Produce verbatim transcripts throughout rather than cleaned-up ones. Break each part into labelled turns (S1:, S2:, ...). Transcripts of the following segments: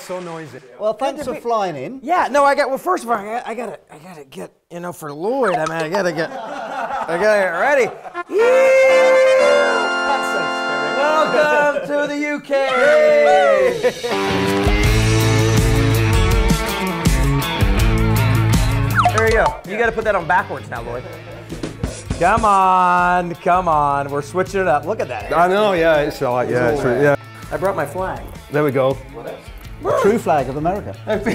S1: so noisy.
S2: Well, thanks for flying in.
S3: Yeah, no, I got, well, first of all, I gotta, I gotta, I gotta get, you know, for Lloyd, I mean, I gotta get, I gotta get ready.
S2: That's so
S3: Welcome to the U K! There you go. You gotta put that on backwards now, Lloyd. Come on, come on. We're switching it up. Look at that.
S1: I know, yeah, it's like, yeah, it's, yeah.
S3: I brought my flag.
S1: There we go.
S2: True flag of America.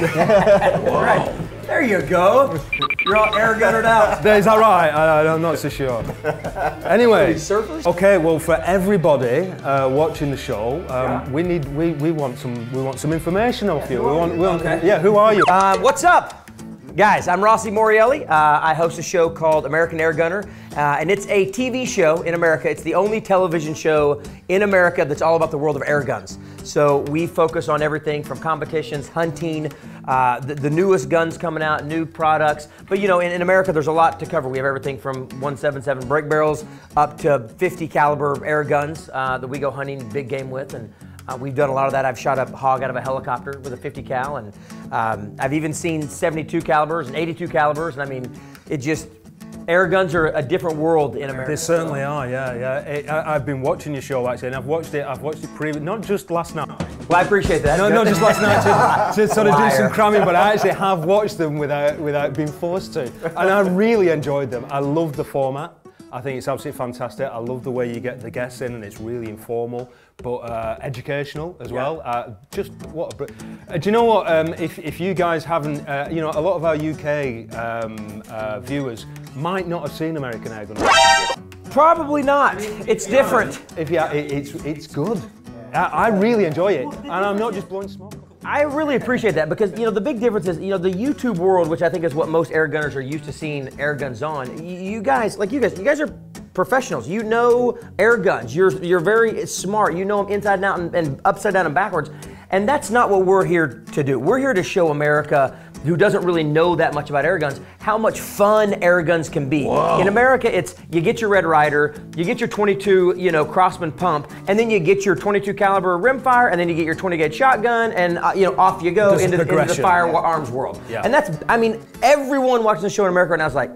S3: Right. There you go. You're all airgunnered out.
S1: Is that right? I, I'm not so sure. Anyway, okay. Well, for everybody uh, watching the show, um, yeah. we need we, we want some we want some information off you. We want, we want okay. Yeah. Who are you?
S3: Uh, what's up? Guys, I'm Rossi Morelli. Uh, I host a show called American Airgunner, uh, and it's a T V show in America. It's the only television show in America that's all about the world of air guns. So we focus on everything from competitions, hunting, uh, the, the newest guns coming out, new products. But you know, in, in America, there's a lot to cover. We have everything from one seventy-seven break barrels up to fifty caliber air guns uh, that we go hunting big game with. And Uh, we've done a lot of that. I've shot a hog out of a helicopter with a fifty cal, and um, I've even seen seventy-two calibers and eighty-two calibers, and I mean, it just, air guns are a different world in America.
S1: They certainly are, yeah, yeah. It, I, I've been watching your show actually, and I've watched it, I've watched it previous, not just last night.
S3: Well, I appreciate that.
S1: No, not just last night to, to sort of do some cramming, but I actually have watched them without, without being forced to. And I really enjoyed them. I love the format. I think it's absolutely fantastic. I love the way you get the guests in, and it's really informal, but uh, educational as well. Yeah. Uh, just what? A, uh, do you know what? Um, if if you guys haven't, uh, you know, a lot of our U K um, uh, viewers might not have seen American Airgunner.
S3: Probably not. It's different.
S1: If yeah, it, it's it's good. I, I really enjoy it, and I'm not just blowing smoke.
S3: I really appreciate that because, you know, the big difference is, you know, the YouTube world, which I think is what most air gunners are used to seeing air guns on. You guys, like you guys, you guys are professionals. You know air guns. You're, you're very smart. You know them inside and out and, and upside down and backwards. And that's not what we're here to do. We're here to show America, who doesn't really know that much about air guns, how much fun air guns can be. Whoa. In America, it's you get your Red Ryder, you get your twenty-two, you know, Crossman pump, and then you get your twenty-two caliber rimfire, and then you get your twenty gauge shotgun, and uh, you know, off you go into the, into the firearms yeah. world. Yeah. And that's, I mean, everyone watching the show in America right now is like,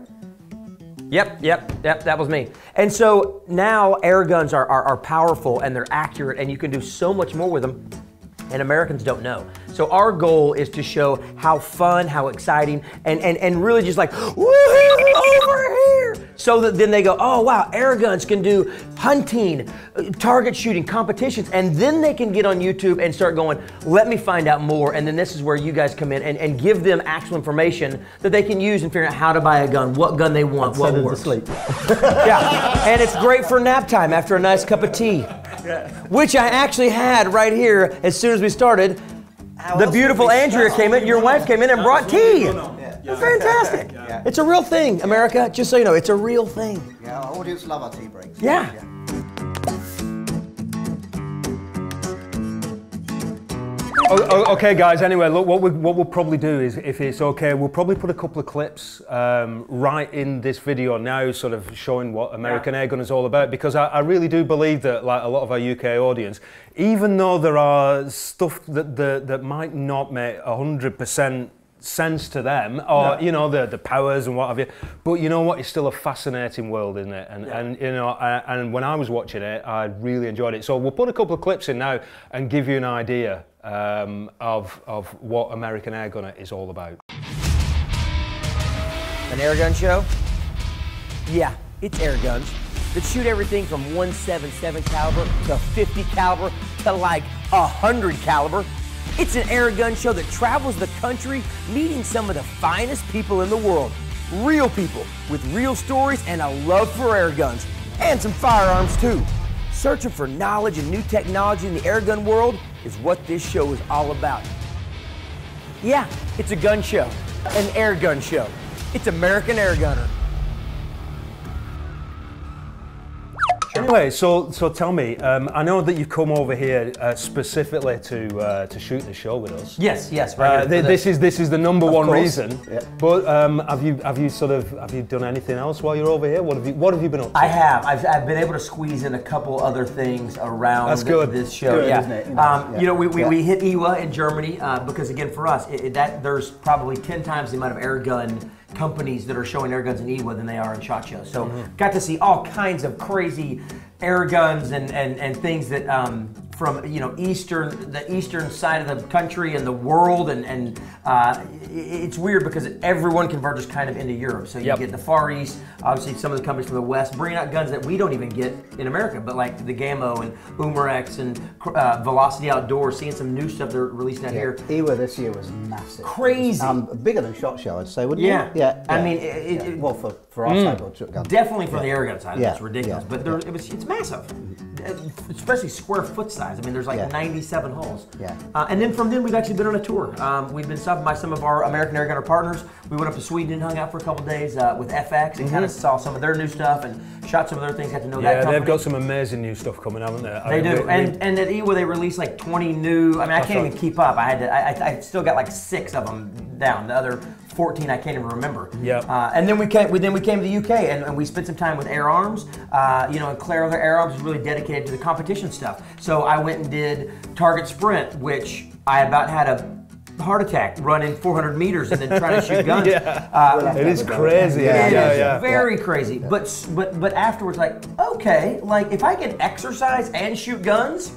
S3: yep, yep, yep, that was me. And so now air guns are, are, are powerful and they're accurate, and you can do so much more with them. And Americans don't know. So our goal is to show how fun, how exciting, and, and, and really just like, woohoo, over here! So that then they go, oh wow, air guns can do hunting, target shooting, competitions, and then they can get on YouTube and start going, let me find out more, and then this is where you guys come in and, and give them actual information that they can use and figure out how to buy a gun, what gun they want, what works.
S2: To sleep.
S3: Yeah, and it's great for nap time after a nice cup of tea. Yeah. Which I actually had right here as soon as we started. How the beautiful Andrea came in, your wife came in and brought tea. Yeah. Yeah. Fantastic. Yeah. It's a real thing, America, just so you know, it's a real thing.
S2: Yeah, our audience love our tea breaks.
S3: Yeah. yeah.
S1: Oh, okay, guys. Anyway, look, what, we, what we'll probably do is, if it's okay, we'll probably put a couple of clips um, right in this video now, sort of showing what American yeah. Airgun is all about. Because I, I really do believe that, like a lot of our U K audience, even though there are stuff that that, that might not make a hundred percent sense to them, or no. you know, the the powers and what have you, but you know what, it's still a fascinating world, isn't it? And yeah. and you know, I, and when I was watching it, I really enjoyed it. So we'll put a couple of clips in now and give you an idea um, of of what American Airgunner is all about.
S3: An airgun show? Yeah, it's air guns that shoot everything from one seventy-seven caliber to fifty caliber to like one hundred caliber. It's an air gun show that travels the country, meeting some of the finest people in the world. Real people with real stories and a love for air guns, and some firearms too. Searching for knowledge and new technology in the air gun world is what this show is all about. Yeah, it's a gun show, an air gun show. It's American Airgunner.
S2: Sure.
S1: Anyway, so so tell me, um, I know that you've come over here uh, specifically to uh, to shoot the show with us.
S3: Yes, yes, right.
S1: Uh, th this is this is the number
S2: Of
S1: one
S2: course.
S1: reason.
S2: Yeah.
S1: But um, have you have you sort of have you done anything else while you're over here? What have you what have you been up to?
S3: I have. I've, I've been able to squeeze in a couple other things around
S1: That's good.
S3: this show.
S2: Good,
S3: yeah.
S2: isn't it? You know,
S3: um,
S2: yeah.
S3: you know we, we,
S2: Yeah.
S3: we hit I W A in Germany uh, because again for us it, it, that there's probably ten times the amount of air gun companies that are showing air guns in I W A than they are in SHOT Shows. So
S1: Mm-hmm.
S3: got to see all kinds of crazy air guns and, and, and things that um, from you know eastern the eastern side of the country and the world and and uh, it's weird because everyone converges kind of into Europe. So you
S1: Yep.
S3: get the Far East, obviously some of the companies from the West bringing out guns that we don't even get in America, but like the Gammo and Umarex and uh, Velocity Outdoors, seeing some new stuff they're releasing out
S2: Yeah.
S3: here.
S2: I W A this year was massive.
S3: Crazy.
S2: Um, bigger than SHOT Show, I'd say, wouldn't
S3: Yeah.
S2: you? Yeah.
S3: I
S2: yeah.
S3: mean, it-
S2: Yeah.
S3: it-
S2: well, for, for our type of truck gun.
S3: Definitely for the air gun side,
S2: Yeah,
S3: it's ridiculous.
S2: yeah,
S3: But there, it was, it's massive, Uh, especially square foot size. I mean, there's like
S2: Yeah.
S3: ninety-seven holes.
S2: Yeah.
S3: Uh, and then from then, we've actually been on a tour. Um, we've been stopped by some of our American Airgunner partners. We went up to Sweden and hung out for a couple days uh, with F X and kind of saw some of their new stuff and shot some of their things. Got to know that
S1: Yeah,
S3: company.
S1: they've got some amazing new stuff coming, haven't they? I
S3: They
S1: mean,
S3: do,
S1: we- we-
S3: and and at I W A they released like twenty new. I mean, I can't
S1: right.
S3: even keep up. I had to. I, I, I still got like six of them down. The other fourteen I can't even remember.
S1: Yeah.
S3: Uh, and then we came. We, then we came to the U K and, and we spent some time with Air Arms. Uh, you know, and Claire other Air Arms is really dedicated to the competition stuff. So I went and did Target Sprint, which I about had a heart attack running four hundred meters and then trying to shoot guns.
S1: Yeah.
S3: Uh,
S1: it is crazy.
S2: Yeah,
S3: it
S1: yeah,
S3: is
S1: yeah.
S3: very crazy. But s- but but afterwards, like, okay, like if I can exercise and shoot guns,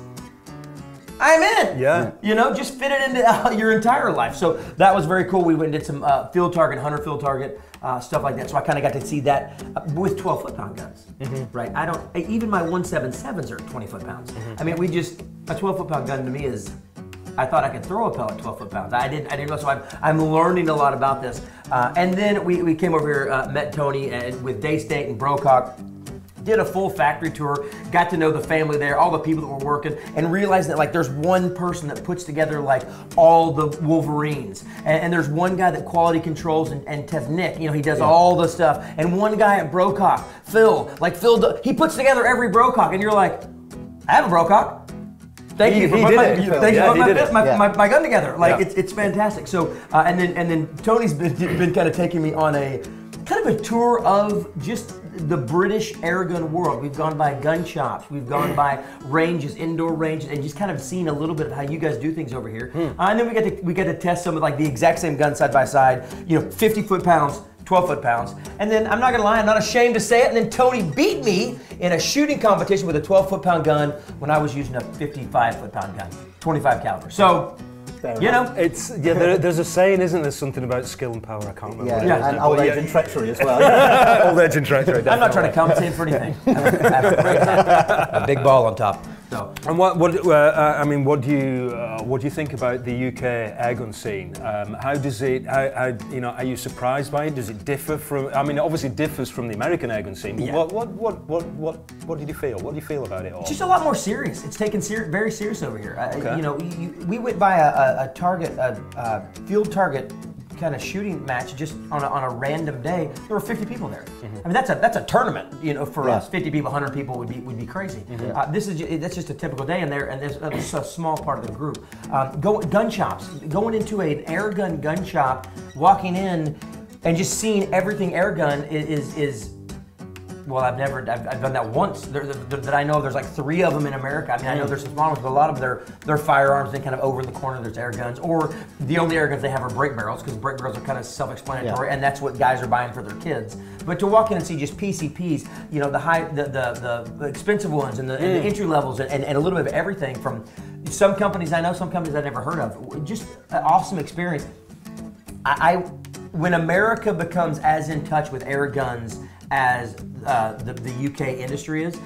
S3: I'm in.
S1: Yeah.
S3: You know, just fit it into uh, your entire life. So that was very cool. We went and did some uh, field target, hunter field target, uh, stuff like that. So I kind of got to see that uh, with twelve foot pound guns. Right. I don't. Even my one seventy-sevens are twenty foot pounds. I mean, we just a twelve foot pound gun to me is. I thought I could throw a pellet twelve foot pounds. I didn't. I didn't know. So I'm, I'm learning a lot about this. Uh, and then we, we came over here, uh, met Tony and with Daystate and Brocock. Did a full factory tour, got to know the family there, all the people that were working, and realized that like there's one person that puts together like all the Wolverines, and, and there's one guy that quality controls and, and Tevnik, you know, he does all the stuff, and one guy at Brocock, Phil, like Phil, do, he puts together every Brocock, and you're like, I have a Brocock. Thank
S1: He-
S3: you for
S1: he
S3: putting
S1: did
S3: my,
S1: it,
S3: you-
S1: Phil.
S3: thank you
S1: Yeah,
S3: for
S1: he
S3: putting
S1: did
S3: my,
S1: it.
S3: my,
S2: Yeah.
S3: my, my gun together. Like
S1: Yeah.
S3: it's it's fantastic. So uh, and then and then Tony's been been kind of taking me on a kind of a tour of just the British airgun world. We've gone by gun shops, we've gone by ranges, indoor ranges, and just kind of seen a little bit of how you guys do things over here. Uh, and then we got to we got to test some of like the exact same gun side by side. You know, fifty foot pounds. twelve foot pounds. And then, I'm not gonna lie, I'm not ashamed to say it, and then Tony beat me in a shooting competition with a twelve foot pound gun when I was using a fifty-five foot pound gun, twenty-five caliber. So, you know.
S1: It's yeah. There, there's a saying, isn't there? Something about skill and power. I can't remember.
S2: Yeah,
S1: what it
S3: Yeah.
S1: is
S2: and
S1: now,
S2: old
S1: but
S2: age
S1: yeah.
S2: and treachery as well.
S1: Old age and treachery.
S3: I'm not trying to compensate for anything. I have a- I have a great time. A big ball on top. So.
S1: And what, what uh, uh, I mean, what do you, uh, what do you think about the U K airgun scene? Um, how does it, how, how, you know, are you surprised by it? Does it differ from? I mean, it obviously differs from the American airgun scene. But
S3: Yeah.
S1: what, what, what, what, what, what did you feel? What do you feel about it all?
S3: Just a lot more serious. It's taken ser- very serious over here. I,
S1: Okay.
S3: You know, you, you, we went by a, a, a target, a, a field target kind of shooting match just on a, on a random day. There were fifty people there. I mean, that's a that's a tournament. You know, for
S2: Yeah.
S3: us, fifty people, one hundred people would be would be crazy. Uh, this is ju- that's just a typical day, and there and there's a, just a small part of the group. Um, go gun shops, going into an air gun gun shop, walking in, and just seeing everything air gun is is. is Well, I've never, I've, I've done that once. There, there, that I know there's like three of them in America. I mean, I know there's some small ones, but a lot of them, they're, they're firearms, then kind of over in the corner, there's air guns. Or the only air guns they have are break barrels, because break barrels are kind of self-explanatory,
S2: Yeah.
S3: and that's what guys are buying for their kids. But to walk in and see just P C Ps, you know, the high, the the, the expensive ones, and the, and the entry levels, and, and a little bit of everything from some companies I know, some companies I've never heard of. Just an awesome experience. I, I when America becomes as in touch with air guns as uh, the, the U K industry is,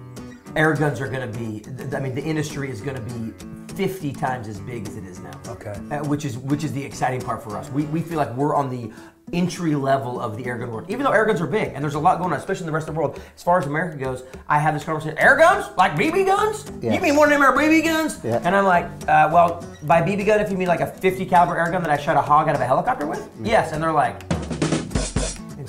S3: air guns are going to be, I mean, the industry is going to be fifty times as big as it is now.
S1: Okay.
S3: Uh, which is which is the exciting part for us. We, we feel like we're on the entry level of the airgun world. Even though air guns are big, and there's a lot going on, especially in the rest of the world. As far as America goes, I have this conversation, air guns? Like B B guns?
S2: Yeah.
S3: You mean one of them are B B guns?
S2: Yeah.
S3: And I'm like, uh, well, by B B gun, if you mean like a fifty caliber air gun that I shot a hog out of a helicopter with? Yes, and they're like, and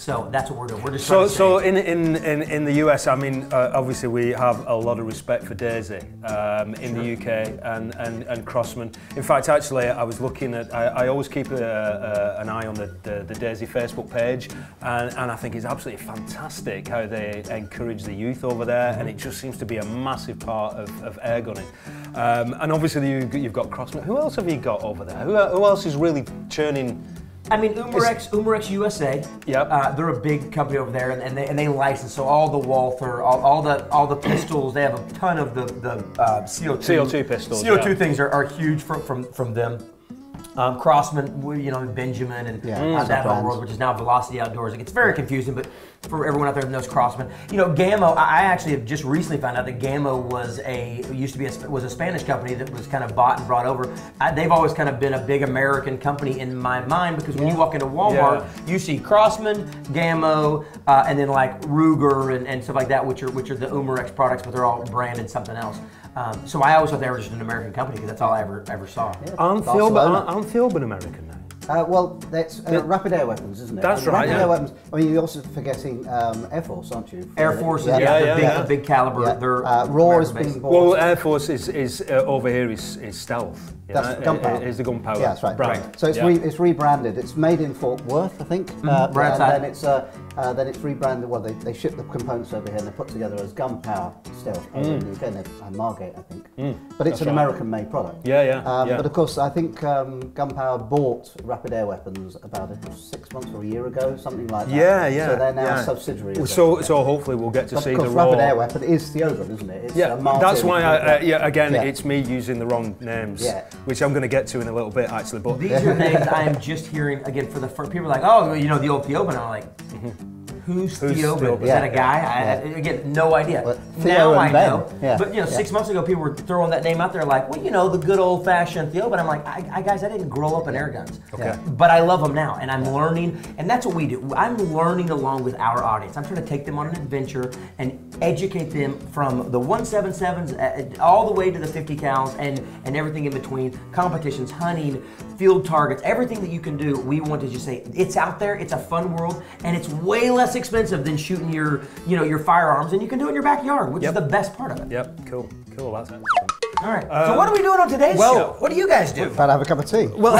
S3: So that's what we're doing. We're just
S1: So,
S3: trying to
S1: so
S3: save.
S1: in, in, in, in the U S, I mean, uh, obviously we have a lot of respect for Daisy um, in the U K and, and, and Crossman. In fact, actually, I was looking at, I, I always keep a, a, an eye on the, the, the Daisy Facebook page, and, and I think it's absolutely fantastic how they encourage the youth over there, mm-hmm. and it just seems to be a massive part of, of airgunning. Um, and obviously you, you've got Crossman. Who else have you got over there? Who, who else is really churning?
S3: I mean, Umarex, Umarex U S A.
S1: Yep.
S3: Uh, they're a big company over there, and, and they and they license so all the Walther, all, all the all the pistols. They have a ton of the the uh, C O two.
S1: C O two pistols.
S3: C O two
S1: yeah.
S3: things are, are huge from from from them. Um, Crossman, you know, Benjamin, and
S2: yeah,
S3: uh, that whole world, which is now Velocity Outdoors. It gets very confusing, but for everyone out there that knows Crossman, you know, Gammo. I actually have just recently found out that Gammo was a used to be a, was a Spanish company that was kind of bought and brought over. I, they've always kind of been a big American company in my mind because when
S2: yeah.
S3: you walk into Walmart, yeah. you see Crossman, Gammo, uh, and then like Ruger and, and stuff like that, which are which are the Umarex products, but they're all branded something else. Um, so I always thought they were just an American company because that's all I ever ever saw.
S2: Yeah.
S1: Aren't Theobald aren't Theobald American now?
S2: Uh, well, that's uh, rapid air weapons, isn't it?
S1: That's
S2: I mean,
S1: right.
S2: Rapid
S1: Yeah.
S2: air weapons. I mean, you're also forgetting um, Air Force, aren't you?
S3: Air Force, yeah,
S1: yeah,
S3: the,
S1: yeah,
S3: big,
S1: yeah.
S3: the big caliber.
S2: Yeah.
S3: They're
S2: Uh, Raw is
S3: American-based.
S2: being bought.
S1: Well, Air Force is, is uh, over here is, is stealth. you
S2: That's
S1: know,
S2: gunpowder.
S1: Is the gunpowder.
S2: Yeah, that's right.
S1: brand.
S2: So it's
S1: yeah.
S2: re, it's rebranded. It's made in Fort Worth, I think. Mm-hmm. uh,
S3: right
S2: and
S3: outside.
S2: then it's uh, uh, then it's rebranded. Well, they, they ship the components over here and they're put together as gunpowder stealth over in the U K, and they're- and Margate, I think.
S1: Mm.
S2: But it's
S1: That's
S2: an
S1: right.
S2: American-made product.
S1: Yeah, yeah,
S2: Um,
S1: yeah.
S2: But of course, I think um, Gunpowder bought Rapid Air Weapons about uh, six months or a year ago, something like that.
S1: Yeah, yeah.
S2: So they're now
S1: yeah.
S2: a subsidiary. Of
S1: So,
S2: them.
S1: so hopefully we'll get to
S2: But
S1: see
S2: of
S1: the
S2: course,
S1: raw.
S2: Rapid Air Weapon is Theodred, isn't it? It's
S1: Yeah,
S2: a Martin
S1: that's why I, uh, yeah, again,
S2: Yeah.
S1: it's me using the wrong names,
S2: Yeah.
S1: which I'm going to get to in a little bit, actually. But
S3: These are names I am just hearing again for the first. People are like, oh, you know, the old Theoban. I'm like, who's,
S1: Who's
S3: Theoban?
S1: Theoban?
S3: Is that a
S2: Yeah.
S3: guy? I, I, again, no idea.
S2: Well, Theo
S3: now
S2: and
S3: I
S2: Ben.
S3: know.
S2: Yeah.
S3: But you know,
S2: Yeah.
S3: six months ago, people were throwing that name out there, like, well, you know, the good old-fashioned Theoban. I'm like, I, I guys, I didn't grow up in air guns.
S1: Okay.
S3: But I love them now, and I'm learning, and that's what we do. I'm learning along with our audience. I'm trying to take them on an adventure and educate them from the one seventy-sevens uh, all the way to the fifty cals and, and everything in between, competitions, hunting, field targets, everything that you can do. We want to just say, it's out there, it's a fun world, and it's way less expensive than shooting your, you know, your firearms, and you can do it in your backyard, which
S1: Yep.
S3: is the best part of it.
S1: Yep, cool, cool, that's excellent.
S3: All right, so what are we doing on today's
S1: well-
S3: show? What do you guys do?
S2: About to have a cup of tea.
S1: Well,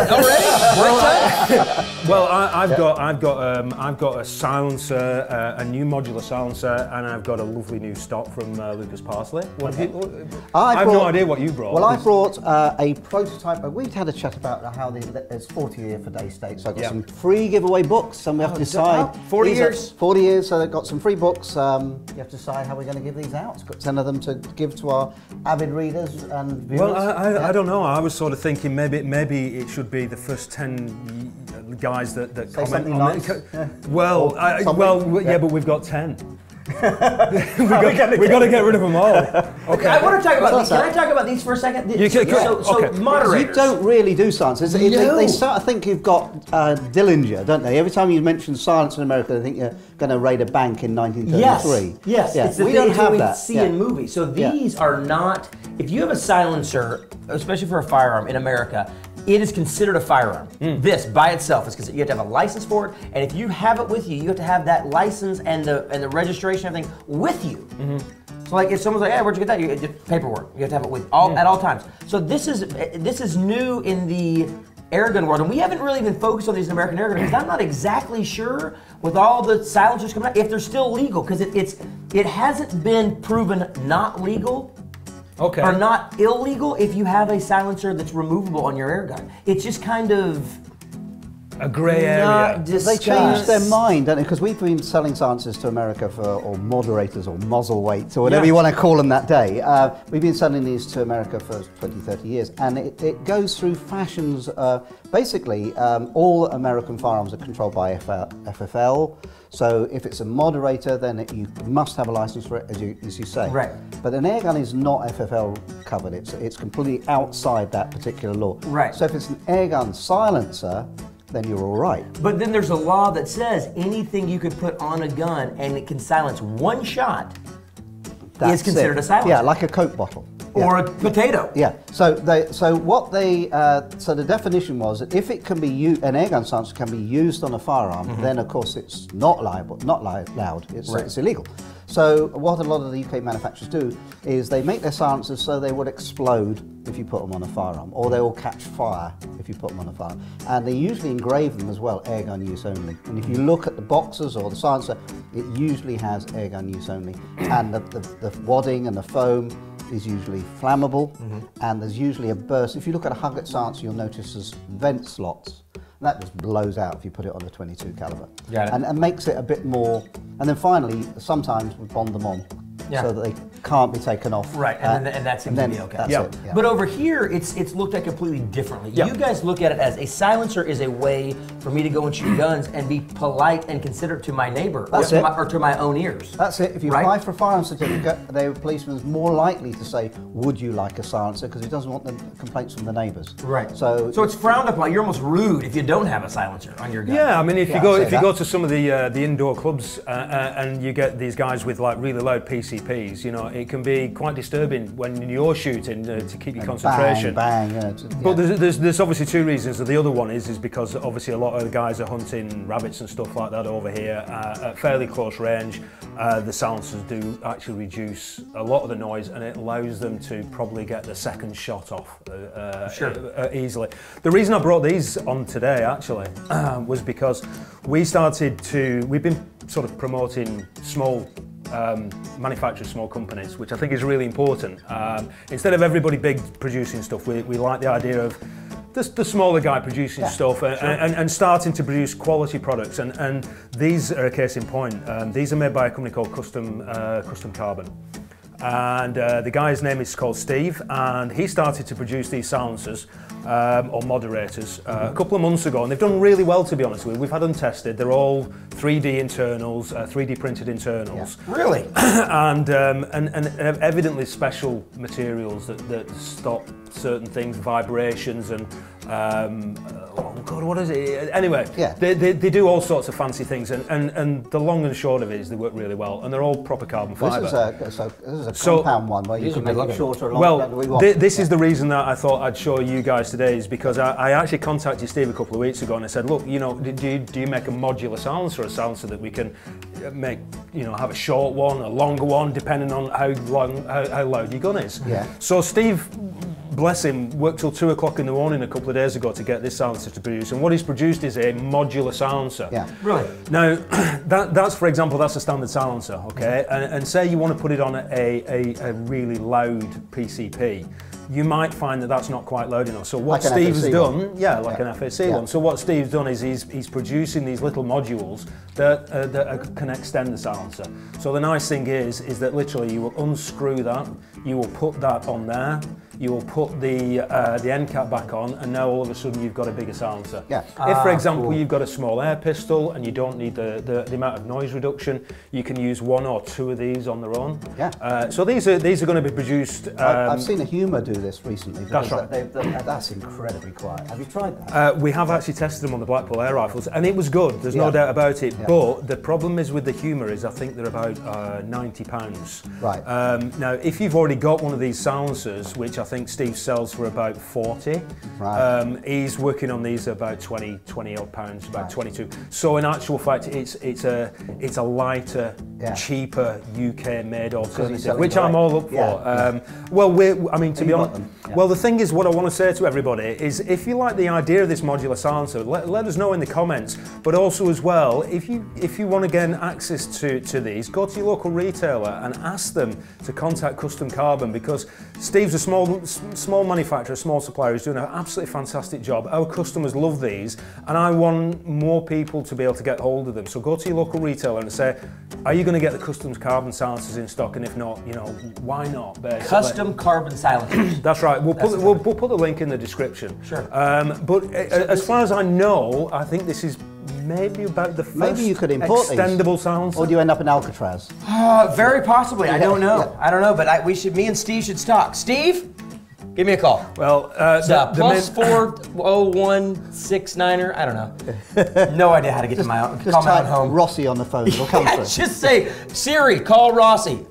S3: Already?
S1: well, I, I've got, I've got, um, I've got a silencer, uh, a new modular silencer, and I've got a lovely new stock from uh, Lucas Parsley. What have you, what, I, have no
S2: brought-
S1: idea what you brought.
S2: Well, I brought uh, a prototype. We'd had a chat about how the, it's forty year for Day State, so I got
S1: Yeah.
S2: some free giveaway books, and we have to decide.
S3: oh, forty
S2: these are-
S3: years?
S2: forty years, so they've got some free books. Um, you have to decide how we're going to give these out. Got ten of them to give to our avid readers and viewers.
S1: Well, I, I,
S2: Yeah.
S1: I don't know. I was sort of thinking maybe maybe it should be the first ten guys that, that
S2: Say
S1: comment
S2: something
S1: on
S2: nice.
S1: it.
S2: Yeah.
S1: Well,
S2: Or
S1: I,
S2: something.
S1: well, w- yeah.
S2: Yeah.
S1: but we've got ten. we got, we got to get rid of them all. Okay.
S3: I want to talk about
S2: What's
S3: these. Can
S2: that?
S3: I talk about these for a second?
S1: You can-
S3: so, so
S1: okay.
S3: moderators.
S2: You don't really do silencers. They, they,
S3: No.
S2: they sort of think you've got uh, Dillinger, don't they? Every time you mention silence in America, they think you're going to raid a bank in nineteen thirty-three.
S3: Yes, yes.
S2: Yeah.
S3: It's the
S2: we
S3: thing,
S2: don't
S3: it's what
S2: have
S3: we
S2: that.
S3: see
S2: Yeah.
S3: in movies. So
S2: Yeah.
S3: these are not. If you have a silencer, especially for a firearm in America, it is considered a firearm. This by itself is considered. You have to have a license for it, and if you have it with you, you have to have that license and the and the registration and everything with you. So like if someone's like, "Hey, where'd you get that?" You get paperwork. You have to have it with all at all times. So this is this is new in the airgun world, and we haven't really been focused on these American airguns because I'm not exactly sure with all the silencers coming out if they're still legal because it, it's it hasn't been proven not legal.
S1: Okay.
S3: Are not illegal if you have a silencer that's removable on your airgun. It's just kind of
S1: A grey
S3: not
S1: area.
S2: They
S3: discussed.
S2: changed their mind, don't they? Because we've been selling silencers to America for, or moderators, or muzzle weights, or whatever
S1: Yeah.
S2: you want to call them that day. Uh, we've been selling these to America for twenty, thirty years, and it, it goes through fashions. Uh, basically, um, all American firearms are controlled by F F L. So if it's a moderator, then it, you must have a license for it, as you, as you say.
S3: Right.
S2: But an airgun is not F F L covered. It's, it's completely outside that particular law.
S3: Right.
S2: So if it's an airgun silencer, then you're all right.
S3: But then there's a law that says anything you could put on a gun and it can silence one shot
S2: That's
S3: is considered
S2: it.
S3: a silencer.
S2: Yeah, like a Coke bottle. Yeah.
S3: or a potato.
S2: Yeah. So they, so what they, uh, so the definition was that if it can be used, an airgun silencer can be used on a firearm, mm-hmm. then of course it's not liable, not li loud. It's,
S3: right.
S2: it's illegal. So what a lot of the U K manufacturers do is they make their silencers so they would explode if you put them on a firearm, or they will catch fire if you put them on a firearm. And they usually engrave them as well, airgun use only. And if you look at the boxes or the silencer, it usually has airgun use only. And the, the, the wadding and the foam is usually flammable, mm-hmm. and there's usually a burst. If you look at a Huggett silencer, you'll notice there's vent slots. And that just blows out if you put it on the twenty-two caliber.
S3: Got it.
S2: And, and makes it a bit more, and then finally, sometimes we bond them on.
S3: Yeah.
S2: So that they can't be taken off.
S3: Right, and, uh, then, and that seems to be okay.
S2: That's
S3: yeah.
S2: it, yeah.
S3: But over here, it's it's looked at completely differently.
S1: Yeah.
S3: You guys look at it as a silencer is a way for me to go and shoot guns and be polite and considerate to my neighbor or to my, or to my own ears.
S2: That's it. If you
S3: right?
S2: apply for a firearm certificate, the policeman's more likely to say, would you like a silencer? Because he doesn't want the complaints from the neighbours.
S3: Right.
S2: So,
S3: so it's frowned upon. You're almost rude if you don't have a silencer on your gun.
S1: Yeah, I mean, if
S2: Yeah,
S1: you go
S2: I'll say
S1: if you
S2: that.
S1: go to some of the uh, the indoor clubs uh, uh, and you get these guys with like really loud P C Ps, you know, it can be quite disturbing when you're shooting uh, to keep your concentration.
S2: Bang, bang. Yeah, it's- yeah.
S1: But there's, there's, there's obviously two reasons. The other one is is because obviously a lot of the guys are hunting rabbits and stuff like that over here uh, at fairly close range. Uh, the silencers do actually reduce a lot of the noise, and it allows them to probably get the second shot off uh, uh,
S3: Sure.
S1: uh, easily. The reason I brought these on today actually uh, was because we started to, we've been sort of promoting small Um, manufacture small companies, which I think is really important. Um, instead of everybody big producing stuff, we, we like the idea of the, the smaller guy producing
S2: Yeah,
S1: stuff and,
S3: sure.
S1: and, and starting to produce quality products. And, and these are a case in point. Um, these are made by a company called Custom, uh, Custom Carbon. And uh, the guy's name is called Steve, and he started to produce these silencers um, or moderators uh, a couple of months ago, and they've done really well, to be honest with you. We've had them tested. They're all three D internals, uh, three D printed internals.
S3: Yeah. Really?
S1: and, um, and and evidently special materials that, that stop certain things, vibrations and um, oh god, what is it? Anyway,
S2: Yeah.
S1: they, they, they do all sorts of fancy things, and, and, and the long and short of it is they work really well, and they're all proper carbon fibre.
S2: This is a, so, this is a
S1: So-
S2: compound one where you
S3: These
S2: can
S3: are
S2: make
S3: good
S2: it
S3: looking.
S2: shorter or longer.
S1: Well,
S2: we want.
S1: thi- this
S2: Yeah.
S1: is the reason that I thought I'd show you guys today, is because I, I actually contacted Steve a couple of weeks ago and I said, look, you know, do you, do you make a modular silencer, a silencer that we can make, you know, have a short one, a longer one, depending on how long, how, how loud your gun is.
S2: Yeah.
S1: So Steve, bless him, worked till two o'clock in the morning a couple of days ago to get this silencer to produce, and what he's produced is a modular silencer.
S2: Yeah.
S3: Really?
S1: Now, that, that's, for example, that's a standard silencer, okay? And, and say you want to put it on a, a, a really loud P C P, you might find that that's not quite loud enough. So what
S2: Like an
S1: Steve's
S2: F A C
S1: done,
S2: one.
S1: yeah, like
S2: Yeah.
S1: an F A C
S2: Yeah.
S1: one. So what Steve's done is he's, he's producing these little modules that, uh, that uh, can extend the silencer. So the nice thing is, is that literally you will unscrew that, you will put that on there, you will put the uh, the end cap back on, and now all of a sudden you've got a bigger silencer.
S2: Yeah.
S1: If, for
S3: Ah,
S1: example,
S3: cool.
S1: you've got a small air pistol and you don't need the, the, the amount of noise reduction, you can use one or two of these on their own.
S2: Yeah.
S1: Uh, so these are these are going to be produced. Um,
S2: I, I've seen a Humour do this recently.
S1: That's
S2: because
S1: right.
S2: They, they, that's incredibly quiet. Have you tried that?
S1: Uh, we have actually tested them on the Blackpool air rifles, and it was good. There's no
S2: Yeah.
S1: doubt about it.
S2: Yeah.
S1: But the problem is with the Humour is I think they're about uh, ninety pounds.
S2: Right.
S1: Um, now, if you've already got one of these silencers, which I think Steve sells for about forty,
S2: Right.
S1: um, he's working on these at about twenty, twenty odd pounds, about
S2: Right.
S1: twenty-two. So in actual fact, it's it's a it's a lighter,
S2: Yeah.
S1: cheaper U K made alternative,
S2: selling
S1: which I'm
S2: direct.
S1: all up for.
S2: Yeah.
S1: Um, well, we're, I mean, to
S2: You
S1: be
S2: got
S1: honest,
S2: them. Yeah.
S1: well, the thing is, what I want to say to everybody is, if you like the idea of this modular silencer, let, let us know in the comments. But also as well, if you if you want to gain access to, to these, go to your local retailer and ask them to contact Custom Carbon, because Steve's a small s- small manufacturer, small supplier, who's doing an absolutely fantastic job. Our customers love these, and I want more people to be able to get hold of them. So go to your local retailer and say, are you going to get the Custom Carbon silencers in stock? And if not, you know, why not? Basically.
S3: Custom carbon silencers.
S1: That's right. We'll
S3: That's
S1: put we'll, we'll put the link in the description.
S3: Sure.
S1: Um, but uh, as far as I know, I think this is maybe about the first
S2: Maybe you could import these.
S1: extendable silencer.
S2: Or do you end up in Alcatraz?
S3: Uh, very possibly. I don't know.
S2: Yeah.
S3: I don't know, but I, we should. Me and Steve should talk. Steve, give me a call.
S1: Well, uh,
S3: It's uh,
S1: the- the
S3: plus
S1: main-
S3: four oh one six niner. I don't know. No idea how to get to my own.
S2: Just
S3: Call my own
S2: type
S3: home.
S2: Rossi on the phone. It'll come
S3: Yeah,
S2: through.
S3: just say Siri, call Rossi.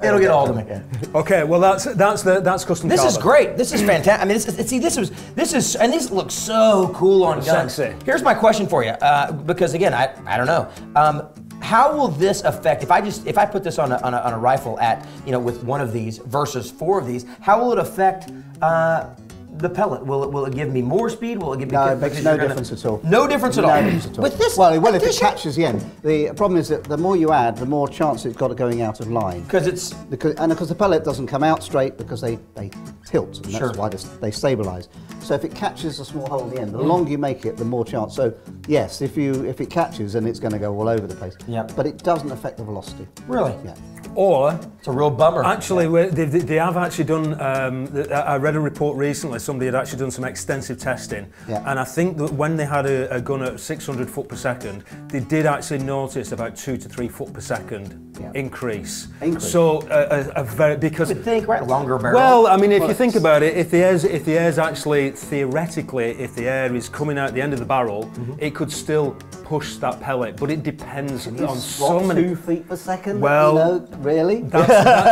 S3: It'll get all to me.
S1: Okay, well that's that's the that's custom.
S3: This
S1: carbon.
S3: is great. This is fantastic. I mean, this is, see, this was this is and these look so cool on guns.
S1: Sexy.
S3: Here's my question for you, uh, because again, I I don't know. Um, how will this affect if I just if I put this on a, on a on a rifle at you know with one of these versus four of these? How will it affect? Uh, The pellet, will it will it give me more speed? Will it give me?
S2: No, it makes no difference
S3: gonna,
S2: at all.
S3: No difference at
S2: no
S3: all.
S2: Difference at all.
S3: With this,
S2: well, well, if it
S3: addition-
S2: catches the end, the problem is that the more you add, the more chance it's got of going out of line.
S3: Because it's
S2: because and because the pellet doesn't come out straight because they they tilt, and
S3: Sure.
S2: that's why they, they stabilize. So if it catches a small hole at the end, the longer you make it, the more chance. So yes, if you if it catches, then it's going to go all over the place.
S3: Yeah.
S2: But it doesn't affect the velocity.
S3: really.
S2: Yeah.
S1: Or
S3: It's a real bummer.
S1: actually, we- they, they, they have actually done. Um, th- I read a report recently. Somebody had actually done some extensive testing,
S2: Yeah.
S1: and I think that when they had a, a gun at six hundred foot per second, they did actually notice about two to three foot per second
S2: Yeah.
S1: increase.
S2: Increase.
S1: So uh, a, a very because.
S3: You would think, right? Longer barrel.
S1: Well, I mean, if
S2: Well,
S1: you think
S2: it's-
S1: about it, if the air's if the air's actually theoretically, if the air is coming out the end of the barrel,
S2: Mm-hmm.
S1: it could still push that pellet, but it depends
S2: You
S1: on
S2: swap
S1: so many.
S2: two feet per second.
S1: Well,
S2: you know, really?
S1: That's,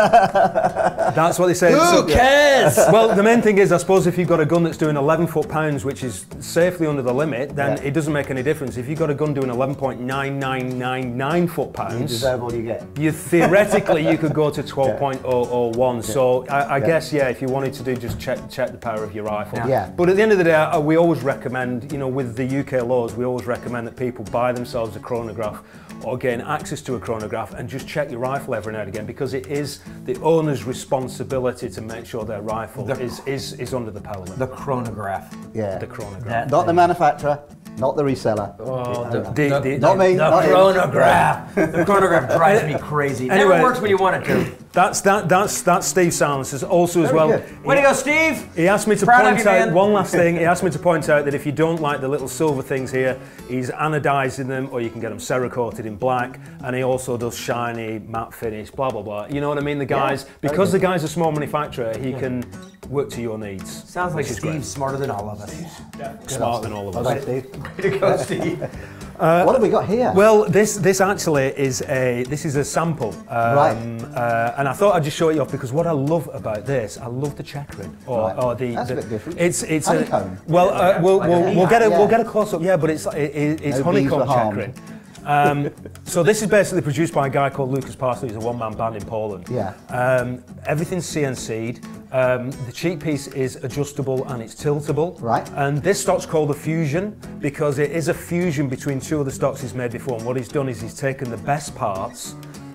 S1: that- that's what they say.
S3: Who
S1: So-
S3: cares?
S1: Well, the main thing is, I suppose, if you've got a gun that's doing eleven foot pounds, which is safely under the limit, then
S2: Yeah.
S1: it doesn't make any difference. If you've got a gun doing eleven point nine nine nine nine foot
S2: You
S1: pounds,
S2: deserve all you get.
S1: you theoretically you could go to twelve point zero zero one. So I, I
S2: Yeah.
S1: guess yeah, if you wanted to do, just check check the power of your rifle.
S3: Yeah.
S2: Yeah.
S1: But at the end of the day, uh, we always recommend, you know, with the U K laws, we always recommend that people buy themselves a chronograph or gain access to a chronograph and just check your rifle every now and again, because it is the owner's responsibility to make sure their rifle
S3: The-
S1: is, is is under the power limit.
S3: The chronograph.
S2: Yeah.
S1: The chronograph.
S3: That-
S2: Not the manufacturer, not the reseller.
S3: Oh,
S2: the-
S1: The- the-
S2: Not me.
S3: The
S2: not him.
S3: chronograph. The chronograph drives me crazy. It
S1: Anyway.
S3: never works when you want it to.
S1: That's that that's that's Steve Silences. Also as
S2: Very
S1: well.
S2: good.
S3: Way to go, Steve!
S1: He asked me to
S3: Proud of
S1: point
S3: you,
S1: out
S3: man.
S1: one last thing. He asked me to point out that if you don't like the little silver things here, he's anodizing them, or you can get them cerakoted in black. And he also does shiny matte finish, blah blah blah. You know what I mean? The guys,
S2: very
S1: because
S2: good.
S1: the guy's a small manufacturer, he can work to your needs.
S3: Sounds like
S1: which is
S3: Steve's smarter than all of us.
S1: great. Smarter than all of
S2: Well
S1: us.
S2: done, Steve.
S3: Way to go, Steve.
S2: What have we got here?
S1: Well, this this actually is a this is a sample, um,
S2: Right.
S1: uh, and I thought I'd just show it off because what I love about this, I love the checkering, or,
S2: Right.
S1: or the.
S2: That's a
S1: the-
S2: bit different.
S1: It's it's
S2: Honeycomb.
S1: a well, uh, we'll
S3: Like a
S1: we'll, we'll get a
S2: beehive,
S1: we'll
S2: yeah.
S1: get a close up, yeah, but it's it, it, it's
S2: No bees
S1: honeycomb
S2: were harmed.
S1: checkering. Um, so this is basically produced by a guy called Lucas Parsley. He's a one-man band in Poland.
S2: Yeah.
S1: Um, everything's C N C'd. Um, the cheek piece is adjustable and it's tiltable.
S2: Right.
S1: And this stock's called a fusion because it is a fusion between two of the stocks he's made before. And what he's done is he's taken the best parts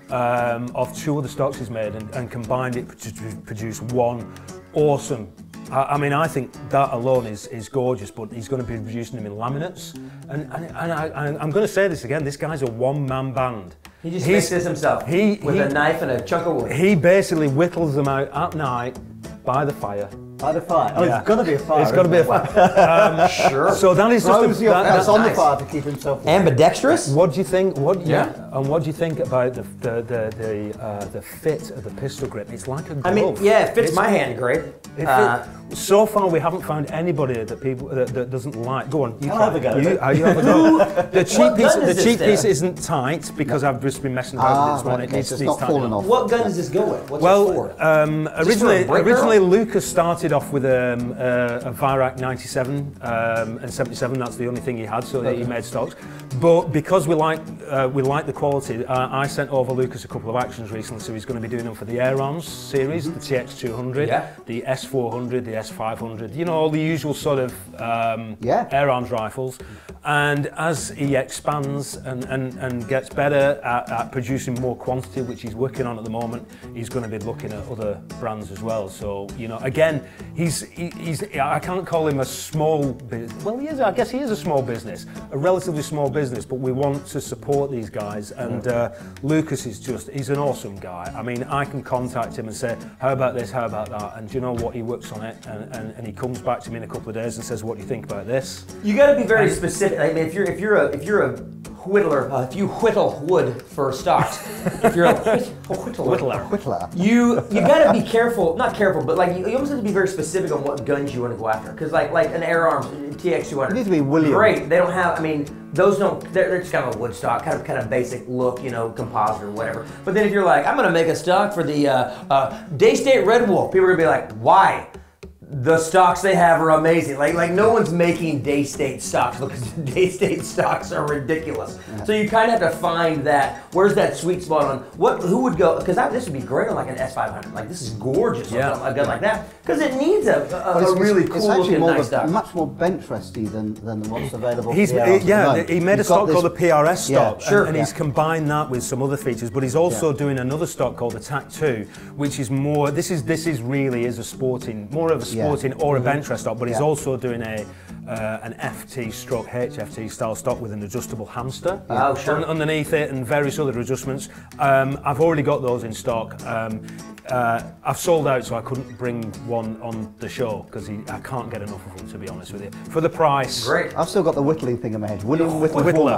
S1: um, of two of the stocks he's made and, and combined it to produce one awesome. I, I mean, I think that alone is, is gorgeous, but he's going to be producing them in laminates. And, and, and I, I'm going to say this again, this guy's a one-man band.
S3: He just
S1: He's-
S3: makes this himself
S1: he-
S3: with
S1: he-
S3: a knife and a chunk of wood.
S1: He basically whittles them out at night by the fire.
S2: By the fire. Oh,
S1: Yeah.
S2: it's got to be a fire.
S1: It's got to be a
S2: isn't
S1: fire.
S3: Sure.
S1: So that is just
S2: Throws
S1: a,
S2: your
S1: that-
S2: face
S1: that-
S2: on
S3: nice.
S2: the fire to keep himself warm.
S3: Ambidextrous?
S1: What do you think? What?
S3: Yeah.
S1: And what do you think about the the the the, uh, the fit of the pistol grip? It's like a glove.
S3: I mean, yeah, it fits
S1: It's-
S3: my hand great.
S1: it
S3: Uh,
S1: fit- so far, we haven't found anybody that people that, that doesn't like. Go on, you
S2: I'll
S1: try.
S2: have a go.
S1: You, uh, you have a go. The cheek
S3: What
S1: piece,
S3: gun
S1: the
S3: is this
S1: cheek
S3: then?
S1: piece isn't tight because I've just been messing about
S2: Ah,
S1: with it this morning.
S2: right,
S1: It
S2: okay,
S1: needs-
S2: so it's
S1: needs
S2: not
S1: tightening
S2: falling
S1: up.
S2: off.
S3: what gun does this go with? What's it
S1: Well,
S3: for?
S1: um,
S3: this for a
S1: originally,
S3: break
S1: originally
S3: barrel?
S1: Lucas started off with um, uh, a Virac ninety-seven um, and seventy-seven. That's the only thing he had, so that he made stocks. But because we like uh, we like the quality, uh, I sent over Lucas a couple of actions recently, so he's going to be doing them for the Airguns series, the T X two hundred,
S3: Yeah.
S1: the S four hundred, the S five hundred. You know, all the usual sort of um,
S2: Yeah.
S1: air arms rifles. And as he expands and, and, and gets better at, at producing more quantity, which he's working on at the moment, he's going to be looking at other brands as well. So, you know, again, he's, he, he's I can't call him a small business. Well, he is, I guess he is a small business, a relatively small business, but we want to support these guys. And uh, Lucas is just, he's an awesome guy. I mean, I can contact him and say, how about this, how about that? And do you know what? He works on it and, and, and he comes back to me in a couple of days and says, what do you think about this?
S3: You got to be very specific. I mean, if you're if you're a if you're a whittler, uh, if you whittle wood for stocks, if you're a whitt, whittler,
S2: Whittler. Whittler.
S3: you you gotta be careful, not careful, but like you, you almost have to be very specific on what guns you want to go after. Because like like an Air Arms T X two hundred,
S2: You need to be William.
S3: Great, they don't have. I mean, those don't. They're, they're just kind of a wood stock, kind of kind of basic look, you know, composite or whatever. But then if you're like, I'm gonna make a stock for the uh, uh, Day-State Red Wolf, people are gonna be like, why? The stocks they have are amazing. Like, like no one's making Day-State stocks because Day-State stocks are ridiculous. Yeah. So you kind of have to find that. Where's that sweet spot on what? Who would go? Because this would be great on like an S five hundred. Like this is gorgeous.
S1: Yeah.
S3: On a gun like that because it needs a, a,
S2: Well,
S3: a
S2: it's,
S3: really
S2: it's,
S3: cool
S2: it's actually
S3: looking
S2: more
S3: nice
S2: of,
S3: stock.
S2: much more bench resty than, than what's available.
S1: He's,
S2: for the
S1: he,
S2: Air Arms
S1: yeah,
S2: at the moment.
S1: he made a
S2: You've got
S1: stock
S2: this-
S1: called the P R S
S2: Yeah,
S1: stock,
S3: sure,
S1: and, and
S2: yeah.
S1: he's combined that with some other features. But he's also
S2: Yeah.
S1: doing another stock called the T A C two, which is more. This is this is really is a sporting, more of a
S2: Yeah.
S1: sporting or a bench rest stock. But he's
S2: Yeah.
S1: also doing a uh, an F T stroke H F T style stock with an adjustable hamster
S3: Oh, sure.
S1: un- underneath it and various other adjustments. Um, I've already got those in stock. Um, uh, I've sold out, so I couldn't bring one on the show because I can't get enough of them, to be honest with you. For the price,
S3: Great.
S2: I've still got the whittling thing in my head. William Whittler.
S1: Whittler.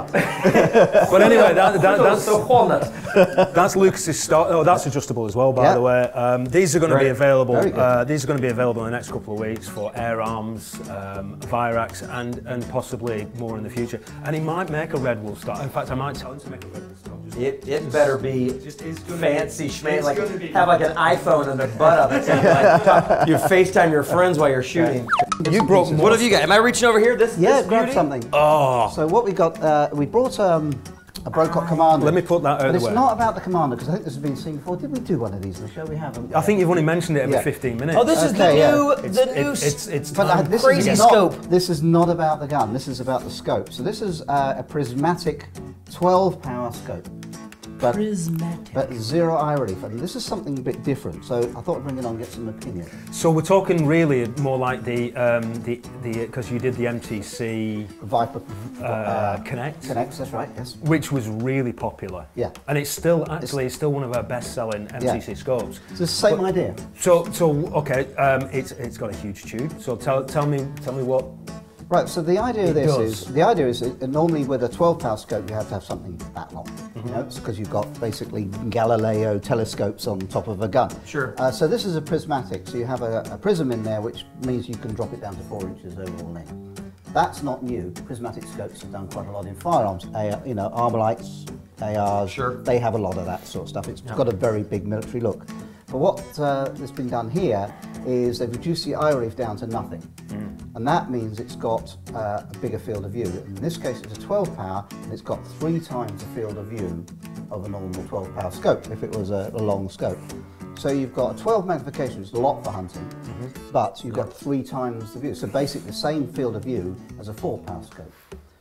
S1: But anyway, that, that, that's
S3: the walnut.
S1: that's Lucas's stock. Oh, that's adjustable as well, by
S2: Yeah.
S1: the way. Um, these are going to be
S3: Great.
S1: available.
S2: Very good.
S1: Uh, these are going to be available in the next couple of weeks for Air Arms, um, Virax, and and possibly more in the future. And he might make a Red Wolf stock. In fact, I might tell him to make a Red Wolf stock. Just
S3: It, it better be
S1: Just is gonna
S3: fancy
S1: be-
S3: schmancy,
S1: it's
S3: like
S1: gonna be-
S3: have like an iPhone in the butt of it. Like, you FaceTime your friends while you're shooting.
S1: You brought more.
S3: What have you got? Am I reaching over here? This
S2: Yeah,
S3: this
S2: grab
S3: beauty?
S2: something.
S1: Oh,
S2: So what we got, uh, we brought um, a Brocock Commander.
S1: let me put that out
S2: But
S1: of the
S2: it's
S1: way.
S2: not about the Commander, because I think this has been seen before. Did we do one of these in the show? We haven't.
S1: I think you've only mentioned it every
S2: Yeah.
S1: fifteen minutes.
S3: Oh, this is
S2: Okay,
S3: the
S2: yeah.
S3: new,
S1: It's,
S3: the
S1: it-
S3: new.
S1: it's it's
S2: But uh,
S1: time.
S2: this
S3: Crazy
S2: is not,
S3: scope.
S2: This is not about the gun. This is about the scope. So this is uh, a prismatic twelve power scope. But,
S3: Prismatic.
S2: but zero eye relief. And this is something a bit different. So I thought I'd bring it on and get some opinion.
S1: So we're talking really more like the um, the the because you did the M T C
S2: Viper
S1: uh, Connect.
S2: Connects, that's right, yes.
S1: Which was really popular.
S2: Yeah.
S1: And it's still actually it's still one of our best-selling M T C
S2: Yeah.
S1: scopes.
S2: It's the same idea.
S1: So so okay, um, it's it's got a huge tube. So tell tell me tell me what.
S2: Right, so the idea
S1: It
S2: of this
S1: does.
S2: is, the idea is that normally with a twelve power scope you have to have something that long,
S1: Mm-hmm.
S2: you know, because you've got basically Galileo telescopes on top of a gun.
S3: Sure.
S2: Uh, so this is a prismatic, so you have a, a prism in there which means you can drop it down to four inches overall length. That's not new. Prismatic scopes have done quite a lot in firearms. A, you know, Armalites, A Rs,
S3: Sure.
S2: they have a lot of that sort of stuff. It's got a very big military look. But what uh, has been done here is they've reduced the eye relief down to nothing. And that means it's got uh, a bigger field of view. In this case, it's a twelve power, and it's got three times the field of view of a normal twelve power scope, if it was a, a long scope. So you've got a twelve magnification, which is a lot for hunting, mm-hmm. but you've got three times the view. So basically the same field of view as a four power scope.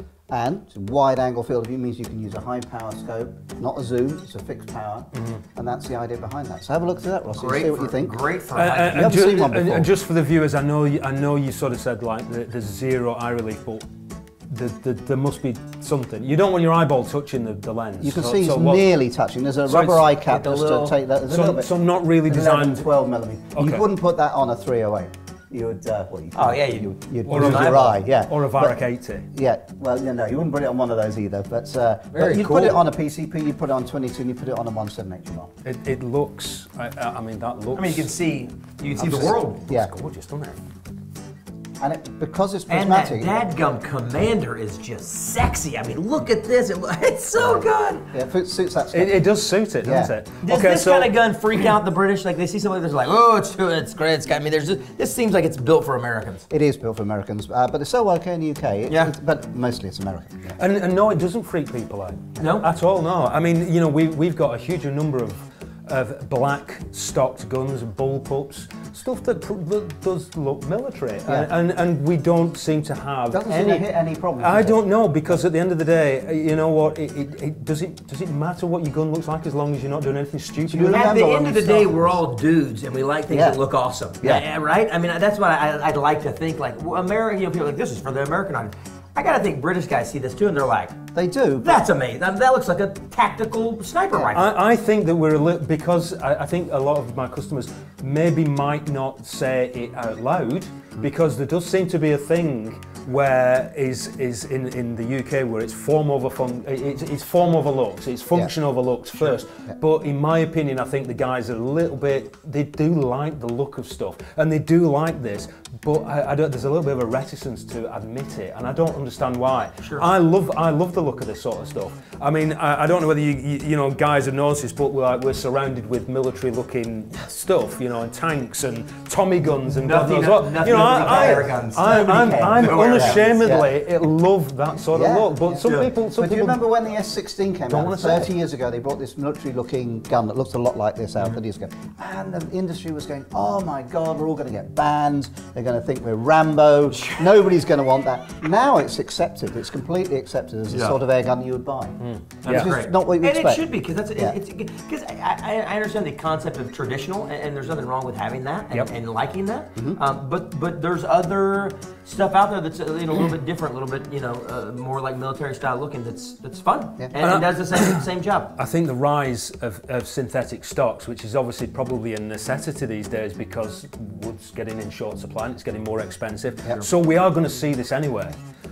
S2: And it's a wide angle field of view means you can use a high power scope, not a zoom, it's a fixed power, mm-hmm. and that's the idea behind that. So have a look through that, Rossi,
S3: Great
S2: see what
S3: for,
S2: you think.
S3: Great for
S1: Uh,
S3: hiking.
S1: and,
S2: haven't
S1: ju-
S2: seen one
S1: and-
S2: before.
S1: and just for the viewers, I know you, I know you sort of said like the, the zero eye relief, but the, the, there must be something. You don't want your eyeball touching the, the lens.
S2: You can
S1: so,
S2: see
S1: so
S2: it's
S1: what-
S2: nearly touching. There's a
S1: So
S2: rubber
S1: it's
S2: eye cap
S3: like a
S2: just
S3: little-
S2: to take that. There's a
S1: So,
S2: little bit.
S1: so not really
S2: eleven,
S1: designed.
S2: twelve millimeter.
S1: Okay.
S2: You wouldn't put that on a three oh eight. You would, uh, well, you
S3: Oh,
S2: could-
S3: yeah, you-
S2: you'd, you'd
S1: or
S2: lose
S1: an
S2: your
S1: eyeball.
S2: eye, yeah.
S1: Or a
S2: But-
S1: Varic eighty.
S2: Yeah, well, you know, you wouldn't put it on one of those either, but, uh,
S3: Very
S2: but you'd
S3: cool.
S2: put it on a P C P, you'd put it on twenty-two, and you'd put it on a one seventy-eight bar.
S1: It, it looks. I, I mean, that looks.
S3: I mean, you can see, you can see the
S2: Absolutely.
S3: world.
S2: Yeah,
S1: It's gorgeous, doesn't it?
S2: and it, because it's
S3: And that
S2: prismatic,
S3: dadgum commander is just sexy. I mean, look at this. It, it's so good.
S2: yeah, it suits that stuff.
S1: It, it does suit it, doesn't
S2: Yeah.
S1: it?
S3: Does this kind of gun freak out the British? Like they see something that's like, oh, it's it's great. It's got. I mean, there's just, this seems like it's built for Americans.
S2: It is built for Americans, uh, but it's so okay in the U K. It-
S3: Yeah.
S2: it's- but mostly it's American. Yeah.
S1: And, and no, it doesn't freak people out.
S3: No?
S1: At all, no. I mean, you know, we, we've got a huge number of, of black stocked guns, bullpups, stuff that, pr- that does look military.
S2: Yeah.
S1: And, and and we don't seem to have
S2: Doesn't
S1: any...
S2: seem to hit any problems.
S1: I
S2: does it?
S1: don't know, because at the end of the day, you know what, it, it, it, does, it, does it matter what your gun looks like as long as you're not doing anything stupid?
S2: you
S1: with it?
S3: At the
S2: remember
S3: end
S2: when
S3: of
S2: we
S3: the day,
S2: started
S3: we're
S2: this?
S3: all dudes, and we like things
S2: Yeah.
S3: that look awesome.
S2: Yeah.
S3: Uh, right? I mean, that's what I, I'd like to think. Like, well, American, you know, people are like, this is for the American audience. I gotta think British guys see this too, and they're like,
S2: They do. but-
S3: that's amazing. That, that looks like a tactical sniper rifle.
S1: I, I think that we're a little, because I, I think a lot of my customers maybe might not say it out loud, because there does seem to be a thing where is is in, in the U K where it's form over fun, it's, it's form over looks, it's function
S2: yeah.
S1: over looks first.
S2: Yeah.
S1: But in my opinion, I think the guys are a little bit, they do like the look of stuff, and they do like this. But I, I don't, there's a little bit of a reticence to admit it, and I don't understand why.
S3: Sure.
S1: I love I love the look of this sort of stuff. I mean, I, I don't know whether you, you you know guys have noticed, but we're like we're surrounded with military-looking stuff, you know, and tanks and Tommy guns and
S3: nothing,
S1: God knows what.
S3: nothing
S1: You know, I,
S3: air guns.
S1: I, I'm, I'm, I'm
S2: No
S1: unashamedly
S2: yeah.
S1: love that sort
S2: Yeah.
S1: of look. But some
S3: Yeah.
S1: people, some
S2: But do you
S1: people
S2: remember when the S sixteen came
S1: Don't
S2: out?
S1: wanna say
S2: thirty
S1: it.
S2: years ago, they brought this military-looking gun that looks a lot like this out thirty years ago. And the industry was going, oh my God, we're all going to get banned. They're going to think we're Rambo. Nobody's going to want that. Now it's accepted. It's completely accepted as the
S3: Yeah.
S2: sort of air gun you would buy. Mm.
S3: That's
S2: Which
S3: great.
S2: is not what you
S3: and
S2: expect.
S3: it should be, because that's
S2: Yeah.
S3: it's because I, I, I understand the concept of traditional, and, and there's nothing wrong with having that and,
S1: Yep.
S3: and liking that.
S2: Mm-hmm.
S3: um, but but there's other stuff out there that's uh, you know, a little bit different, a little bit you know uh, more like military style looking. That's that's fun
S2: Yeah.
S3: and, and does the same same job.
S1: I think the rise of, of synthetic stocks, which is obviously probably a necessity these days because wood's getting in short supply and it's getting more expensive.
S2: Yep.
S1: So we are going to see this anyway.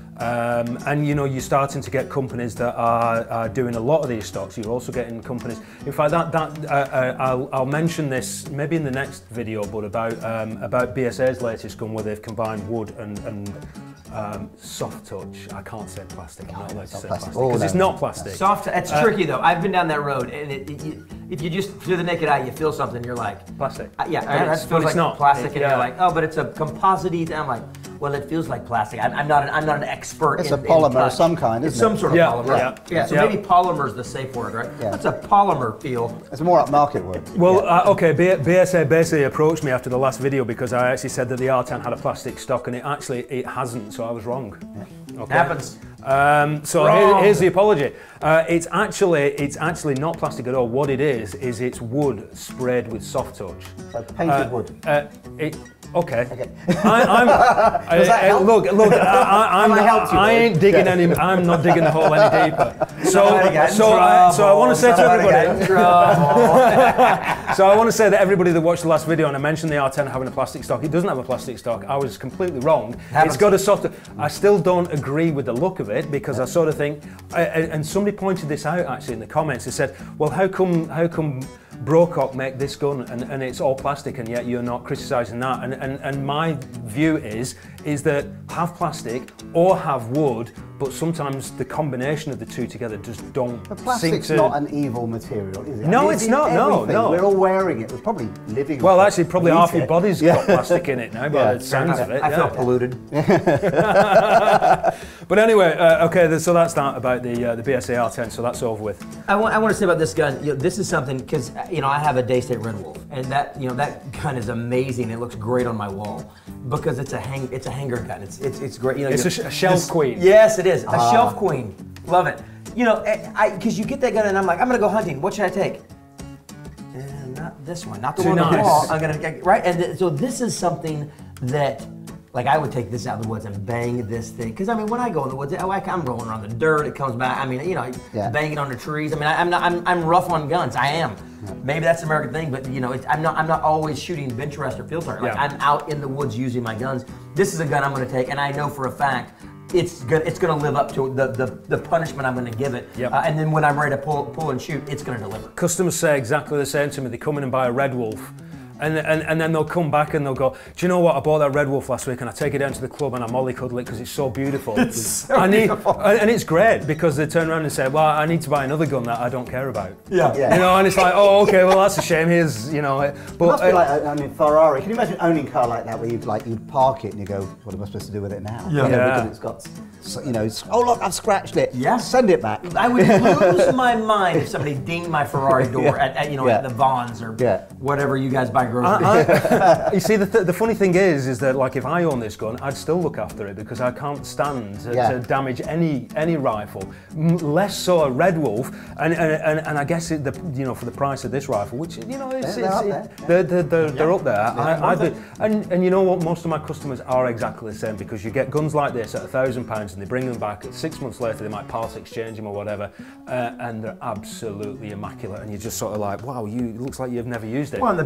S1: Um, and you know, you're starting to get companies that are, are doing a lot of these stocks. You're also getting companies. In fact, that that uh, uh, I'll, I'll mention this maybe in the next video, but about um, about B S A's latest gun where they've combined wood and and um, soft touch. I can't say plastic. I'm not allowed to say plastic
S2: Oh,
S1: because
S2: no.
S1: it's not plastic.
S3: Soft. It's
S1: Uh,
S3: tricky though. I've been down that road, and it, it, you, if you just to the naked eye, you feel something. You're like,
S1: Plastic.
S3: Uh, yeah,
S1: And
S3: that
S1: it's-
S3: feels
S1: but it's
S3: like
S1: not.
S3: plastic,
S1: It-
S3: and
S1: yeah.
S3: you're like, oh, but it's a composite. I'm like, well, it feels like plastic. I'm, I'm not. An, I'm not an expert.
S2: It's
S3: in,
S2: a polymer
S3: in touch.
S2: of some kind,
S3: It's
S2: isn't
S3: some
S2: it?
S3: sort of
S1: Yeah,
S3: polymer.
S1: yeah,
S3: Yeah. So
S1: yeah.
S3: maybe polymer is the safe word, right?
S2: Yeah.
S3: What's a polymer feel?
S2: It's more upmarket word.
S1: Well,
S2: Yeah.
S1: uh, okay, B- BSA basically approached me after the last video because I actually said that the R ten had a plastic stock and it actually it hasn't, so I was wrong. Okay.
S3: Happens.
S1: Um, so
S3: Wrong.
S1: here, here's the apology. Uh, it's actually it's actually not plastic at all. What it is is it's wood sprayed with soft touch.
S2: So painted
S1: Uh,
S2: wood.
S1: Uh, it, okay.
S2: Okay.
S1: I, I'm.
S2: Does that
S1: uh,
S2: help?
S1: Look, look. I, I, I'm
S2: Have I
S1: not,
S2: helped you,
S1: I
S2: Lloyd?
S1: ain't digging
S2: Yeah.
S1: any. I'm not digging the hole any deeper. So,
S3: Somebody got in
S1: so, I, so I want to say to
S3: trouble. Somebody
S1: everybody.
S3: got in trouble.
S1: So I want to say that everybody that watched the last video and I mentioned the R ten having a plastic stock, it doesn't have a plastic stock. I was completely wrong.
S3: Happens.
S1: It's got a soft. I still don't agree with the look of it because I sort of think, I, I- and somebody pointed this out actually in the comments. They said, "Well, how come how come Brocock make this gun and, and it's all plastic and yet you're not criticising that?" And, and and my view is is that have plastic or have wood, but sometimes the combination of the two together just don't
S2: But
S1: seem
S2: plastic's
S1: to.
S2: not an evil material, is it?
S1: No,
S2: I mean,
S1: it's
S2: in
S1: not, no,
S2: everything.
S1: no.
S2: We're all wearing it. We're probably living
S1: Well,
S2: with it.
S1: actually, probably
S2: We
S1: half
S2: eat
S1: your
S2: it.
S1: body's
S2: Yeah.
S1: got plastic in it now, by
S2: Yeah.
S1: the sounds of it.
S3: I
S1: yeah.
S3: felt polluted.
S1: But anyway, uh, okay, th- so that's that about the uh, the B S A R ten. So that's over with.
S3: I want, I want to say about this gun. You know, this is something because you know I have a Daystate Red Wolf, and that you know that gun is amazing. It looks great on my wall because it's a hang it's a hanger gun. It's it's it's great. You know,
S1: It's
S3: you-
S1: a, sh- a shelf
S3: this-
S1: queen.
S3: Yes, it is a shelf queen. Love it. You know, I because you get that gun and I'm like, I'm gonna go hunting. What should I take? Uh, not this one. Not the
S1: Too
S3: one on the
S1: nice.
S3: wall. I'm gonna get right. And th- so this is something that. Like I would take this out of the woods and bang this thing, because I mean, when I go in the woods, I, I'm rolling around the dirt. It comes back. I mean, you know,
S2: Yeah.
S3: banging on the trees. I mean, I, I'm not. I'm, I'm rough on guns. I am. Maybe that's an American thing, but you know, it's, I'm not. I'm not always shooting bench rest or field target. Like
S1: Yeah.
S3: I'm out in the woods using my guns. This is a gun I'm going to take, and I know for a fact it's gonna. It's going to live up to the the, the punishment I'm going to give it.
S1: Yep.
S3: Uh, and then when I'm ready to pull pull and shoot, it's going to deliver.
S1: Customers say exactly the same to me. They come in and buy a Red Wolf. And, and, and then they'll come back and they'll go, do you know what, I bought that Red Wolf last week and I take it down to the club and I mollycuddle it because it's so beautiful.
S3: It's so
S1: I need,
S3: beautiful.
S1: and and it's great because they turn around and say, well, I need to buy another gun that I don't care about.
S3: Yeah.
S2: Yeah.
S1: You know, and it's like, oh, okay, well, that's a shame. Here's, you know,
S2: It
S1: but
S2: must be
S1: uh,
S2: like, I mean, Ferrari. Can you imagine owning a car like that where you'd like you'd park it and you go, what am I supposed to do with it now?
S3: Yeah.
S2: You know,
S1: Yeah.
S2: because it's got, so, you know, it's, oh look, I've scratched it.
S3: Yeah.
S2: Send it back.
S3: I would lose my mind if somebody dinged my Ferrari door
S2: Yeah.
S3: at, at you know
S2: Yeah.
S3: at the Vons or
S2: Yeah.
S3: whatever you guys buy groceries.
S1: I, I, you see, the, th- the funny thing is, is that like if I own this gun, I'd still look after it because I can't stand to,
S2: Yeah.
S1: to damage any any rifle. M- less so a Red Wolf, and and, and, and I guess it, the you know for the price of this rifle, which you know it's,
S2: They're
S1: it's,
S2: up
S1: it-
S2: there.
S1: they're they're, they're, they're up there. I, I
S3: worth
S1: do,
S3: it.
S1: and and you know what? Most of my customers are exactly the same because you get guns like this at a thousand pounds and they bring them back. Six months later, they might part exchange them or whatever, uh, and they're absolutely immaculate. And you're just sort of like, wow, you it looks like you've never used it.
S3: Well, and the beauty of this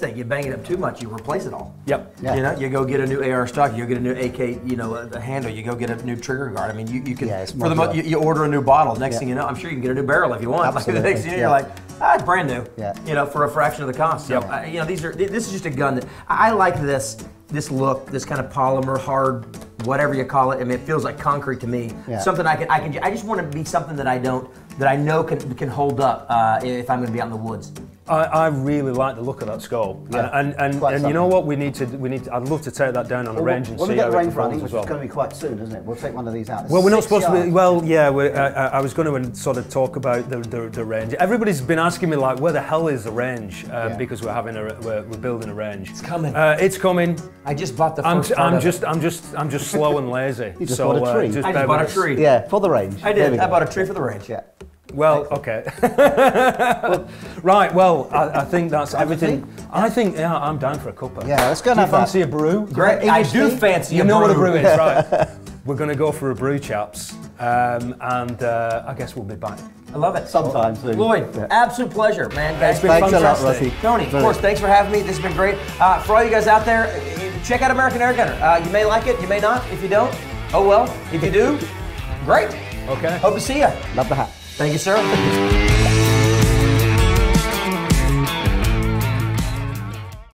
S3: thing. You bang it up too much, you replace it all.
S1: Yep.
S2: Yeah.
S3: You know, you go get a new A R stock, you go get a new A K, you know, a, a handle, you go get a new trigger guard. I mean, you, you can,
S2: Yeah, it's
S3: for the mo-
S2: modular.
S3: you, you order a new bottle, next
S2: Yeah.
S3: thing you know, I'm sure you can get a new barrel if you want. Like the
S2: Absolutely,
S3: next thing you know,
S2: yeah.
S3: you're like, ah, it's brand new.
S2: Yeah.
S3: You know, for a fraction of the cost. So,
S1: Yep.
S3: uh, you know, these are, this is just a gun that, I like this, this look, this kind of polymer, hard, whatever you call it. I mean, it feels like concrete to me.
S2: Yeah.
S3: Something I can, I can, I just want to be something that I don't, that I know can, can hold up uh, if I'm going to be out in the woods.
S1: I, I really like the look of that skull,
S2: Yeah,
S1: and and, and,
S2: quite
S1: and you know
S2: something.
S1: what we need to we need. To, I'd love to take that down on a range and
S2: when
S1: see
S2: we get
S1: how
S2: the
S1: it
S2: range running,
S1: performs
S2: which
S1: as well.
S2: is going to be quite soon, isn't it? We'll take one of these out.
S1: Well, we're not
S2: Six
S1: supposed to be.
S2: yards.
S1: Well, yeah, we're, I, I was going to sort of talk about the, the, the range. Everybody's been asking me like, where the hell is the range? Um,
S2: Yeah.
S1: Because we're having a we're, we're building a range. It's
S3: coming.
S1: Uh, it's coming.
S3: I just bought the
S1: I'm,
S3: first part
S1: I'm
S3: of
S1: just
S3: it.
S1: I'm just I'm just slow and lazy.
S2: You just
S1: so,
S2: bought a tree.
S1: Uh, just
S3: I
S1: bear
S3: just bought a
S1: with us.
S3: tree.
S2: Yeah, for the range.
S3: I
S2: There
S3: did.
S2: we
S3: I
S2: go.
S3: bought a tree for the range.
S2: Yeah.
S1: Well, okay. Right. Well, I, I think that's everything.
S2: tea?
S1: I think yeah, I'm down for a cuppa.
S2: Yeah, let's go and
S1: Do you
S2: have that.
S1: fancy a brew?
S3: Great. I
S2: English
S3: do
S2: tea?
S3: fancy
S1: You
S3: a
S1: know what a
S3: brew.
S1: brew is, right? We're going to go for a brew, chaps, um, and uh, I guess we'll be back.
S3: I love it.
S2: Sometime soon.
S3: Lloyd,
S2: Yeah.
S3: absolute pleasure, man. Guys,
S1: It's been
S2: Thanks a lot,
S1: fantastic.
S2: Rossi.
S3: Tony, of
S2: Brilliant.
S3: course, thanks for having me. This has been great. Uh, for all you guys out there, uh, check out American Airgunner. Uh, you may like it, you may not. If you don't, oh well. If you do, great.
S1: Okay.
S3: Hope to see you.
S2: Love the hat.
S3: Thank you, sir.